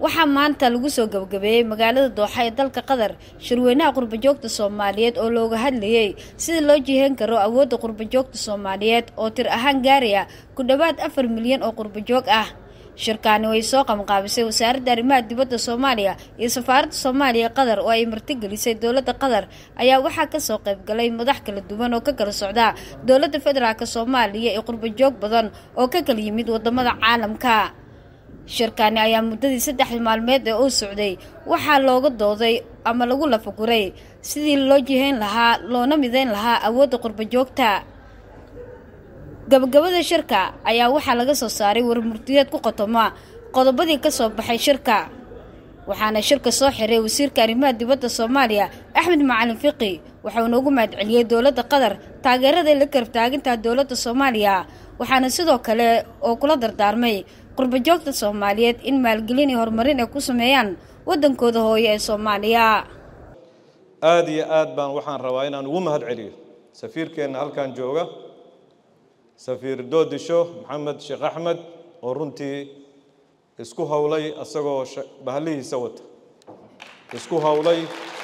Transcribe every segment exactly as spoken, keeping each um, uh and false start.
waxaa maanta lagu soo gabagabeeyay magaalada Dooxa ee dalka Qatar shirweynaha qurba joogta Soomaaliyeed oo looga hadlayay sida loo jiheyn karo awoodda qurba joogta Soomaaliyeed oo tir ahaan gaaraya ku dhawaad afar milyan oo qurba joog ah. shirkaani way soo qabanqaabisay wasaaradda arrimaha dibadda Soomaaliya iyo safaaradda Soomaaliya Qatar oo ay martigelisay dowladda Qatar ayaa waxaa ka soo qayb galay madax kala duwan oo ka kala socda dowladda federaalka Soomaaliya iyo qurba joog badan oo ka kala yimid wadamada caalamka. shirkaani ayaa muddadii saddex maalmeed ee uu socday waxaa looga dooday ama lagu lafaguray sidii loo jiheyn lahaa loona mideyn lahaa awoodda qurba joogta. gabagabada shirka ayaa waxaa laga soo saaray warmurtiyeed ku qotoma qodobadii ka soo baxay shirka, waxaana shirka soo xiray wasiirka arrimaha dibadda Soomaaliya Axmed Macalin Fiqi. waxa uu noogu mahadceliyay dowladda Qatar taageerada ay la garab taagantahay dowladda Soomaaliya, waxaana sidoo kale oo kula dardaarmay qurba joogta Soomaaliyeed in maalgelin iyo horumarin ay ku sameeyaan wadankooda hooyo ee Soomaaliya. aad iyo aad baan waxaan rabaa inaan ugu mahadceliyo safiirkeena halkan jooga safiir Doodisho Maxamed Sheekh Axmed oo runtii isku hawlay asagoo bahalihiisa wata isku hawlay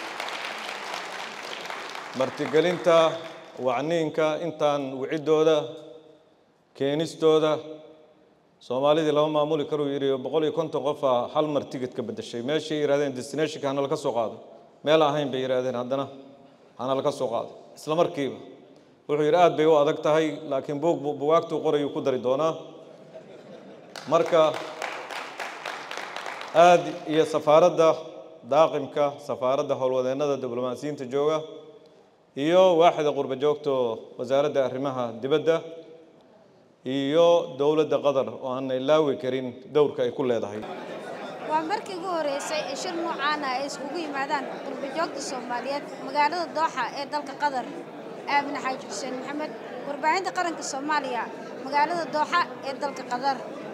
martigelinta wacniinka intaan wicidooda keenistooda Soomaalida laba maamuli karo yiri boqol iyo konton qof hal mar tigid ka bedeshay meeshii yiraahdeen destination kana la ka soo qaado meel ahayn bay yiraahdeen haddana ana la ka soo qaado isla markiiba wuxuu yiri aad bay u adag tahay laakiin buug buugagtu qorayo ku dari doona marka aad iyo safaaradda daaqimka safaaradda howlwadeenada diblomaasiyiinta jooga iyo waaxda qurba joogto wasaaradda arrimaha dibadda iyo dowladda Qatar oo aan ilaawi karin dowrka ay ku leedahay. waa markii ugu horeysay ee shir noocan ah ay isugu yimaadaan qurba joogta Soomaaliyeed magaalada Dooxa ee dalka Qatar. Aamin Xaaji Xuseen Maxamed, warbaahinta qaranka Soomaaliya, magaalada Dooxa ee dalka Qatar.